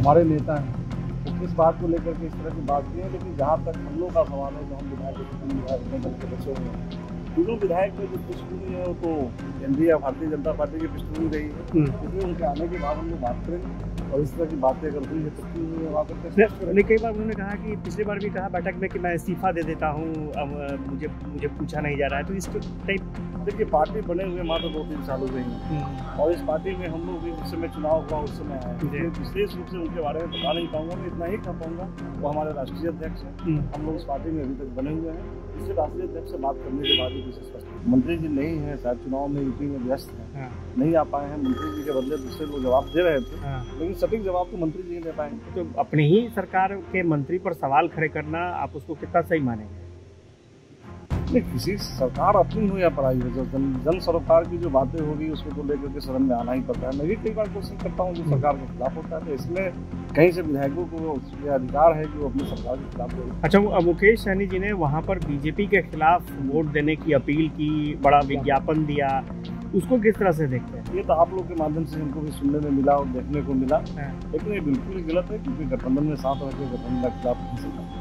हमारे नेता हैं वो किस बात को लेकर के इस तरह की बात की है। लेकिन जहाँ तक हम लोग का सवाल है, जो हम विधायक के बचे हुए हैं, तीनों विधायक में जो पृष्ठभूमि है वो तो केंद्रीय भारतीय जनता पार्टी की पृष्ठभूमि रही है। इसलिए उनके आने के बाद हम लोग बात करेंगे और इस तरह की बातें अगर हुई है तो वहाँ पर कई बार उन्होंने कहा कि पिछली बार भी कहा बैठक में कि मैं इस्तीफा दे देता हूँ, अब मुझे पूछा नहीं जा रहा है। तो इस टाइप देखिए, पार्टी बने हुए मात्र 2-3 साल हो गए हैं और इस पार्टी में हम लोग भी उस समय चुनाव हुआ उस समय आए, विशेष रूप से उनके बारे में बता नहीं पाऊंगा। मैं इतना ही कह पाऊंगा वो हमारे राष्ट्रीय अध्यक्ष हैं। हम लोग इस पार्टी में अभी तक बने हुए हैं। इससे राष्ट्रीय अध्यक्ष से बात करने के बाद ही विशेष मंत्री जी नहीं है, शायद चुनाव में यूपी में व्यस्त है, नहीं आ पाए हैं। मंत्री जी के बदले दूसरे लोग जवाब दे रहे थे, लेकिन सटीक जवाब तो मंत्री जी नहीं दे पाएंगे। तो अपनी ही सरकार के मंत्री पर सवाल खड़े करना आप उसको कितना सही मानेंगे? नहीं, किसी सरकार अपनी हो या पराई हो, जन सरोकार की जो बातें होगी उसको तो लेकर के सदन में आना ही पड़ता है। मैं भी कई बार कोशिश करता हूँ जो सरकार के खिलाफ होता है, तो इसमें कहीं से विधायकों को ये अधिकार है कि वो अपनी सरकार के खिलाफ बोले। अच्छा, मुकेश सहनी जी ने वहाँ पर बीजेपी के खिलाफ वोट देने की अपील की, बड़ा विज्ञापन दिया, उसको किस तरह से देखते हैं? ये तो आप लोग के माध्यम से हमको भी सुनने में मिला और देखने को मिला, लेकिन ये बिल्कुल ही गलत है, क्योंकि गठबंधन में साथ रह के गठबंधन के खिलाफ